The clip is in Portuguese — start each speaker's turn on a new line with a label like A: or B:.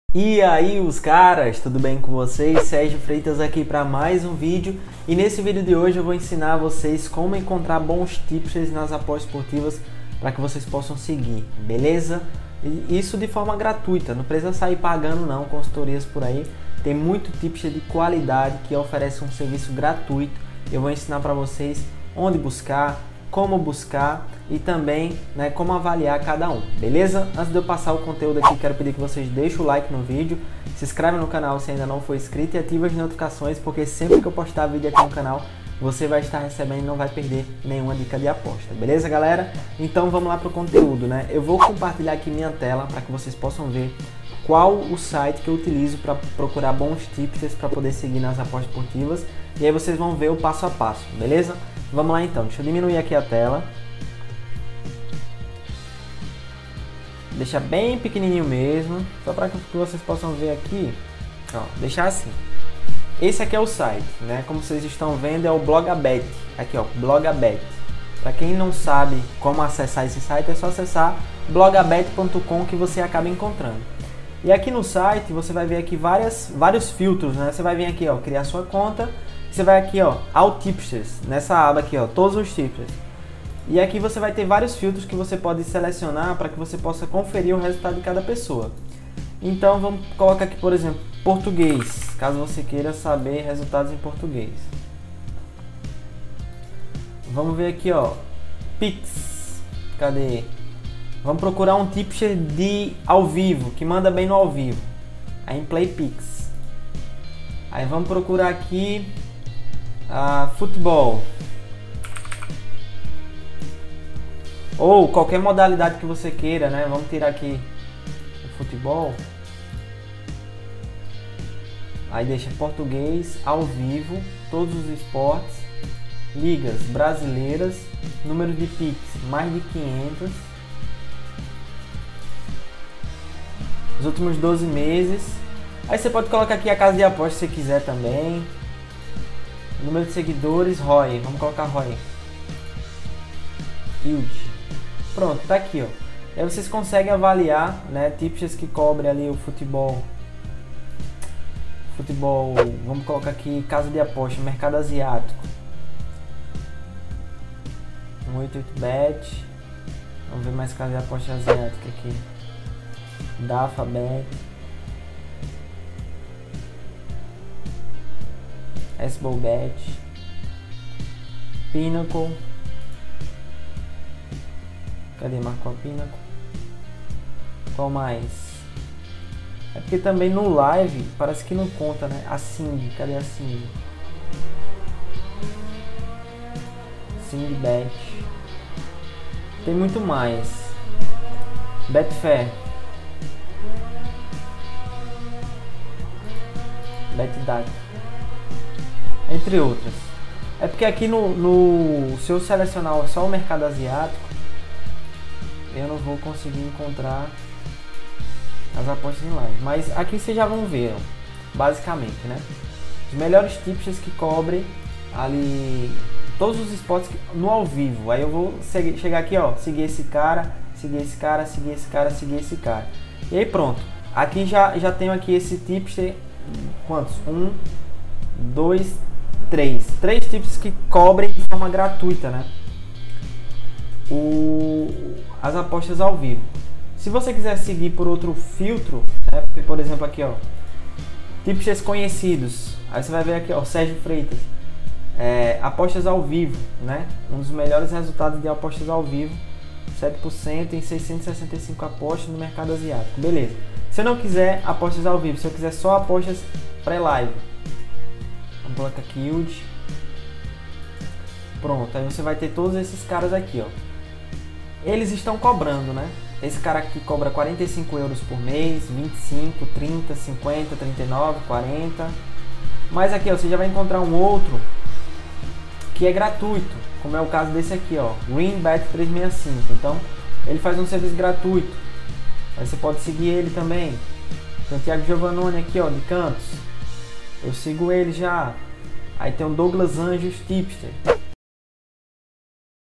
A: E aí os caras, tudo bem com vocês? Sérgio Freitas aqui para mais um vídeo. E nesse vídeo de hoje eu vou ensinar vocês como encontrar bons tipsters nas apostas esportivas para que vocês possam seguir, beleza? E isso de forma gratuita, não precisa sair pagando não, consultorias por aí. Tem muito tipster de qualidade que oferece um serviço gratuito. Eu vou ensinar para vocês onde buscar, como buscar e também como avaliar cada um, beleza? Antes de eu passar o conteúdo aqui, quero pedir que vocês deixem o like no vídeo, se inscreve no canal se ainda não for inscrito e ative as notificações, porque sempre que eu postar vídeo aqui no canal, você vai estar recebendo e não vai perder nenhuma dica de aposta, beleza galera? Então vamos lá para o conteúdo, Eu vou compartilhar aqui minha tela para que vocês possam ver qual o site que eu utilizo para procurar bons tipsters para poder seguir nas apostas esportivas, e aí vocês vão ver o passo a passo, beleza? Vamos lá então, deixa eu diminuir aqui a tela. Deixa bem pequenininho mesmo, só para que vocês possam ver aqui. Ó, deixar assim. Esse aqui é o site, Como vocês estão vendo é o Blogabet. Aqui ó, Blogabet. Para quem não sabe como acessar esse site, é só acessar blogabet.com que você acaba encontrando. E aqui no site você vai ver aqui vários filtros, Você vai vir aqui ó, criar sua conta. Você vai aqui ó, All Tipsters, nessa aba aqui ó, todos os tipsters. E aqui você vai ter vários filtros que você pode selecionar para que você possa conferir o resultado de cada pessoa. Então vamos colocar aqui, por exemplo, português, caso você queira saber resultados em português. Vamos ver aqui ó, Pix, cadê? Vamos procurar um tipster de ao vivo, que manda bem no ao vivo. Aí em Play Pix. Aí vamos procurar aqui futebol. Ou qualquer modalidade que você queira, Vamos tirar aqui o futebol. Aí deixa português, ao vivo, todos os esportes, ligas brasileiras, número de Pix, mais de 500. Os últimos 12 meses. Aí você pode colocar aqui a casa de apostas se você quiser também. Número de seguidores, ROI. Vamos colocar ROI. Yield. Pronto, tá aqui, ó. E aí vocês conseguem avaliar, tipsters que cobrem ali o futebol. Futebol, vamos colocar aqui casa de aposta, mercado asiático. 188bet. Vamos ver mais casa de aposta asiática aqui. DaFaBet. SBOBet, Pinnacle. Cadê? Marcou a Pinnacle. Qual mais? É porque também no live parece que não conta, A Sing, cadê a Sing? SingBet. Tem muito mais. Betfair. BetData. Entre outras. É porque aqui se eu selecionar só o mercado asiático, eu não vou conseguir encontrar as apostas em live. Mas aqui vocês já vão ver, basicamente, Os melhores tipsters que cobrem ali todos os esportes no ao vivo. Aí eu vou chegar aqui, ó, seguir esse cara, seguir esse cara, seguir esse cara, seguir esse cara. E aí pronto. Aqui já tenho aqui esse tipster. Quantos? 1, 2, 3 tipos que cobrem de forma gratuita, as apostas ao vivo. Se você quiser seguir por outro filtro, porque, por exemplo aqui ó, tipsters conhecidos, aí você vai ver aqui ó, Sérgio Freitas, apostas ao vivo, um dos melhores resultados de apostas ao vivo, 7% em 665 apostas no mercado asiático, beleza. Se eu não quiser apostas ao vivo, se eu quiser só apostas pré-live, vamos colocar aqui Yield. Pronto, aí você vai ter todos esses caras aqui, ó. Eles estão cobrando, Esse cara aqui cobra 45 euros por mês, 25, 30, 50, 39, 40. Mas aqui, ó, você já vai encontrar um outro que é gratuito, como é o caso desse aqui, ó, WinBet365. Então, ele faz um serviço gratuito. Aí você pode seguir ele também. Tem o Thiago Giovannone aqui, ó, de Campos. Eu sigo ele já. Aí tem o Douglas Anjos Tipster.